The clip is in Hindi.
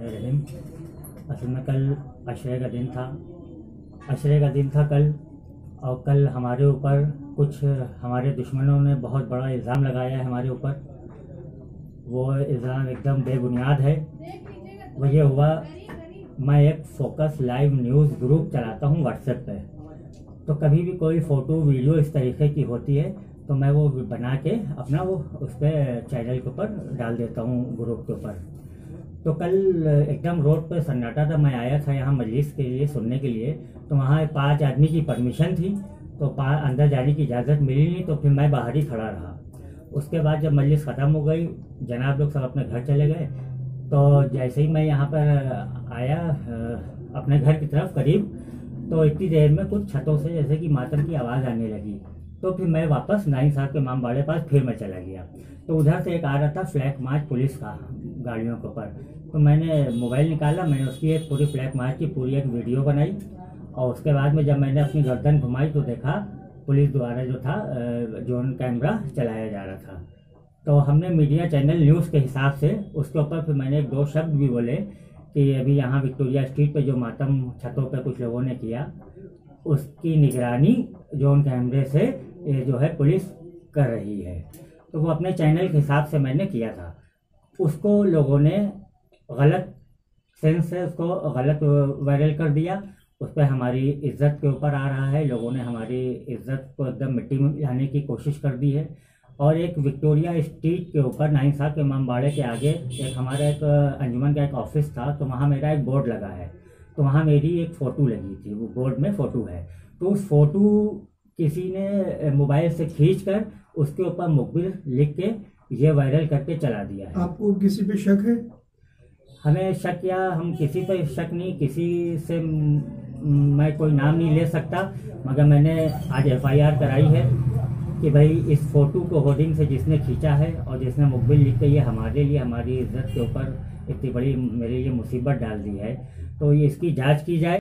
रहीम। असल में कल अशरे का दिन था। कल, और कल हमारे ऊपर कुछ हमारे दुश्मनों ने बहुत बड़ा इल्ज़ाम लगाया है हमारे ऊपर। वो इल्ज़ाम एकदम बेबुनियाद है। वो ये हुआ, मैं एक फोकस लाइव न्यूज़ ग्रुप चलाता हूँ व्हाट्सएप पे। तो कभी भी कोई फ़ोटो वीडियो इस तरीके की होती है तो मैं वो बना के अपना वो उस पर चैनल के ऊपर डाल देता हूँ, ग्रुप के ऊपर। तो कल एकदम रोड पे सन्नाटा था। मैं आया था यहाँ मजलिस के लिए सुनने के लिए, तो वहाँ 5 आदमी की परमिशन थी, तो अंदर जाने की इजाज़त मिली नहीं, तो फिर मैं बाहर ही खड़ा रहा। उसके बाद जब मजलिस ख़त्म हो गई, जनाब लोग सब अपने घर चले गए, तो जैसे ही मैं यहाँ पर आया अपने घर की तरफ करीब, तो इतनी देर में कुछ छतों से जैसे कि मातम की आवाज़ आने लगी। तो फिर मैं वापस नाइन साहब के इमामबाड़े पास फिर मैं चला गया। तो उधर से एक आ रहा था फ्लैग मार्च पुलिस का गाड़ियों के ऊपर। तो मैंने मोबाइल निकाला, मैंने उसकी एक पूरी फ्लैग मार्च की पूरी एक वीडियो बनाई, और उसके बाद में जब मैंने अपनी गर्दन घुमाई तो देखा पुलिस द्वारा जो था ड्रोन कैमरा चलाया जा रहा था। तो हमने मीडिया चैनल न्यूज़ के हिसाब से उसके ऊपर फिर मैंने 2 शब्द भी बोले कि अभी यहाँ विक्टोरिया स्ट्रीट पे जो मातम छतों पे कुछ लोगों ने किया, उसकी निगरानी ड्रोन कैमरे से जो है पुलिस कर रही है। तो वो अपने चैनल के हिसाब से मैंने किया था। उसको लोगों ने गलत सेंस से उसको गलत वायरल कर दिया। उस पर हमारी इज्जत के ऊपर आ रहा है। लोगों ने हमारी इज्जत को एकदम मिट्टी में लाने की कोशिश कर दी है। और एक विक्टोरिया स्ट्रीट के ऊपर नाइंसाफ़ के इमामबाड़े के आगे एक हमारा एक अंजुमन का एक ऑफिस था, तो वहाँ मेरा एक बोर्ड लगा है। तो वहाँ मेरी एक फ़ोटो लगी थी, वो बोर्ड में फ़ोटो है। तो उस फ़ोटो किसी ने मोबाइल से खींचकर उसके ऊपर मुखबिर लिख के ये वायरल करके चला दिया है। आपको किसी पे शक है? हमें शक, या हम किसी पे शक नहीं, किसी से मैं कोई नाम नहीं ले सकता, मगर मैंने आज FIR कराई है कि भाई इस फ़ोटो को होर्डिंग से जिसने खींचा है और जिसने मुखबिर लिख के ये हमारे लिए हमारी इज्जत के ऊपर इतनी बड़ी मेरे लिए मुसीबत डाल दी है, तो ये इसकी जांच की जाए।